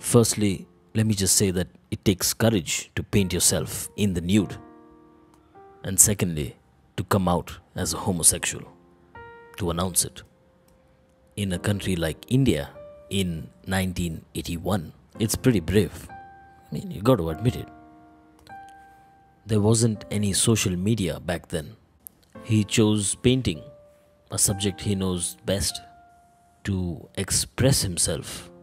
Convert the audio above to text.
Firstly, let me just say that it takes courage to paint yourself in the nude. And secondly, to come out as a homosexual, to announce it. In a country like India in 1981, it's pretty brave. I mean, you got to admit it. There wasn't any social media back then. He chose painting, a subject he knows best, to express himself